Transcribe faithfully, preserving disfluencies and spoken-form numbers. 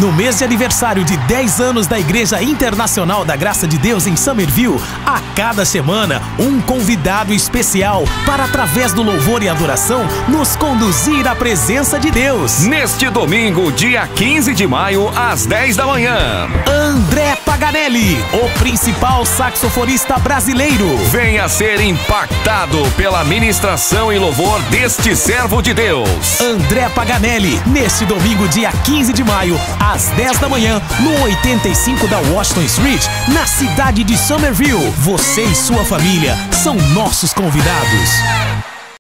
No mês de aniversário de dez anos da Igreja Internacional da Graça de Deus em Summerville, a cada semana, um convidado especial para, através do louvor e adoração, nos conduzir à presença de Deus. Neste domingo, dia quinze de maio, às dez da manhã. André Paganelli, o principal saxofonista brasileiro. Venha ser impactado pela ministração e louvor deste servo de Deus. André Paganelli, neste domingo, dia quinze de maio, às dez da manhã, no oitenta e cinco da Washington Street, na cidade de Summerville. Você e sua família são nossos convidados.